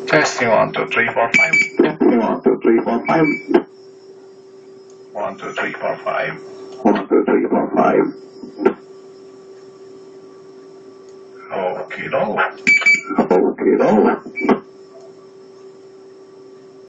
Testing 1, 2, 3, 4, 5. Testing 1, 2, 3, 4, 5. 1, 2, 3, 4, 5. 1, 2, 3, 4, 5. Okay, no. Okay, no.